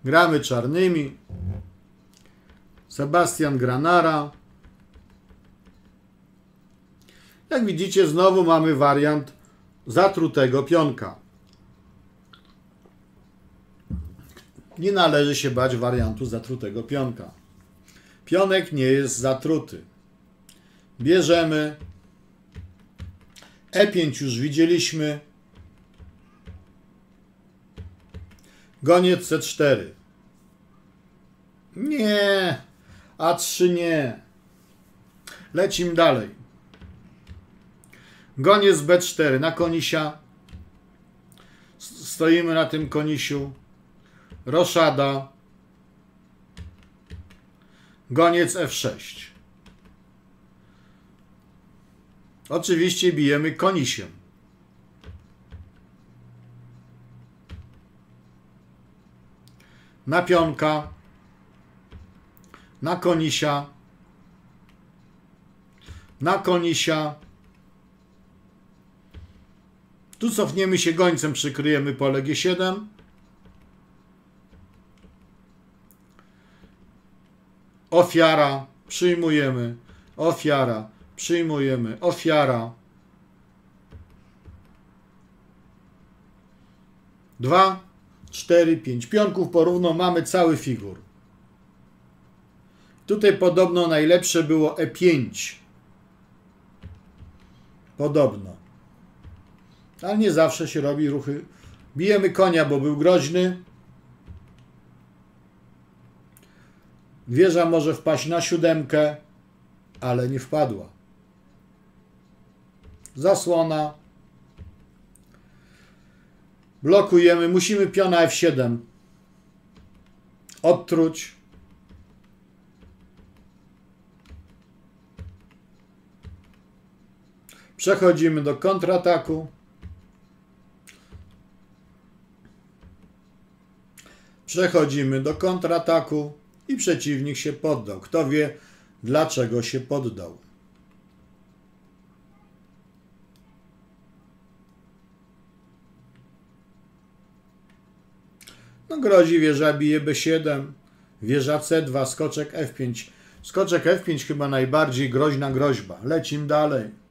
Gramy czarnymi. Sebastian Granara. Jak widzicie, znowu mamy wariant zatrutego pionka. Nie należy się bać wariantu zatrutego pionka. Pionek nie jest zatruty. Bierzemy. E5 już widzieliśmy. Goniec C4. Nie. A3 nie. Lecimy dalej. Goniec B4 na konisia. Stoimy na tym konisiu. Roszada. Goniec F6. Oczywiście bijemy konisiem. Na pionka. Na konisia. Na konisia. Tu cofniemy się gońcem, przykryjemy pole G7. Ofiara, przyjmujemy. Ofiara, przyjmujemy. Ofiara. 2, 4, 5 pionków porówno, mamy cały figur. Tutaj podobno najlepsze było E5. Podobno. Ale nie zawsze się robi ruchy. Bijemy konia, bo był groźny. Wieża może wpaść na 7, ale nie wpadła. Zasłona. Blokujemy. Musimy piona F7 odtruć. Przechodzimy do kontrataku. Przechodzimy do kontrataku i przeciwnik się poddał. Kto wie, dlaczego się poddał. No grozi wieża bije B7, wieża C2, skoczek F5. Skoczek F5 chyba najbardziej groźna groźba. Lecimy dalej.